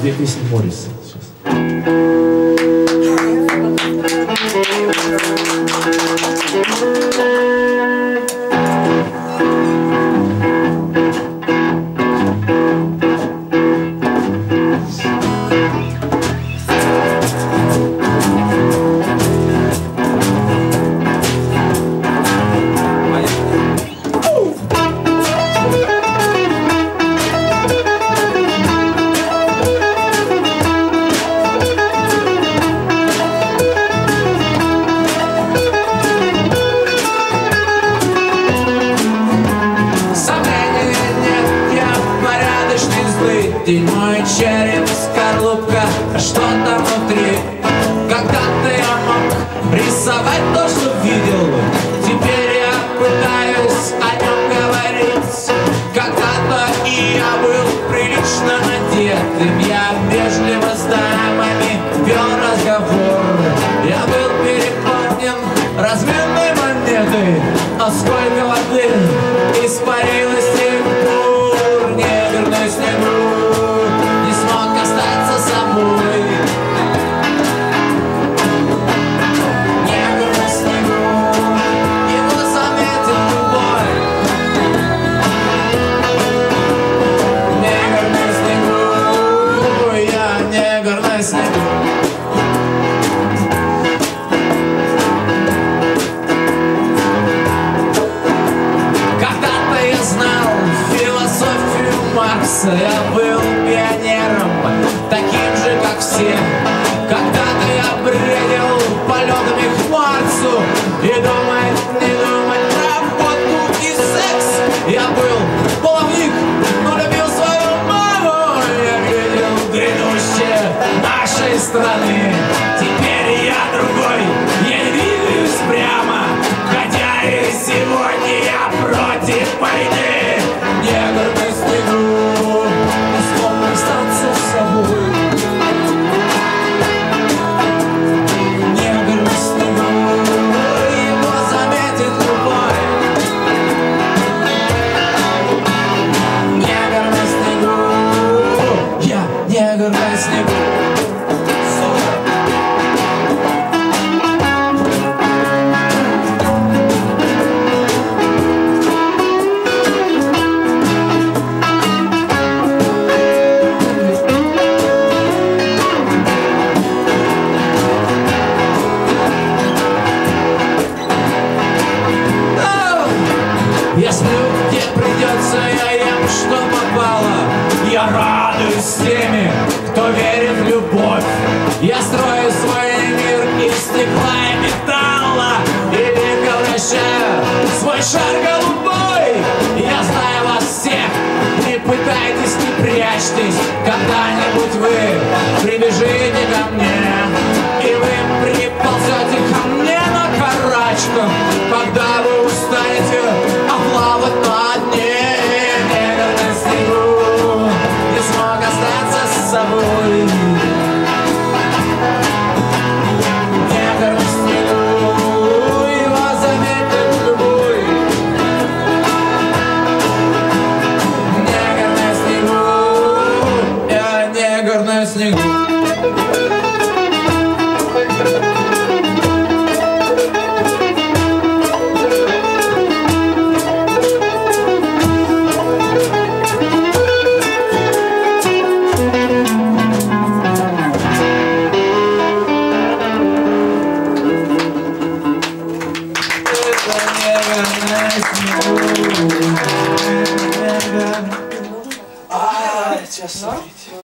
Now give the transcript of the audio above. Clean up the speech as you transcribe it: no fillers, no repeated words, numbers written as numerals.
две песни Морриса сейчас. Ты мой череп, скорлупка, что там внутри? Когда-то я мог рисовать то, что видел. Теперь я пытаюсь о нем говорить. Когда-то и я был прилично одетым. Я вежливо с дамами вел разговор. Я был переполнен разменной монетой. А сколько воды испарилось с тех пор, неверный снегу. Когда-то я знал философию Маркса. Я был пионером, таким же, как все. Когда-то я бредил полетами к Марсу и думать, не думать про водку и секс. Я был половник, но любил свою маму. Я видел грядущее нашей страны. Теперь я другой, я не двигаюсь прямо, хотя и сегодня я против войны. Негр на снегу, не смог остаться с собой. Негр на снегу, его заметит любой. Негр на снегу, я негр на снегу. Я сплю, где придется, я ем, что попало. Я радуюсь с теми, кто верит в любовь. Я строю свой мир из стекла и металла и превращаю свой шар голубой. Я знаю вас всех, не пытайтесь, не прячьтесь. Когда-нибудь вы прибежите ко мне, и вы приползете ко мне на карачках. Когда вы устанете плавать на дне, негр на снегу, не смог остаться с собой. Негр на снегу, его заметит любой. Негр на снегу, я негр на снегу. Сейчас смотрите.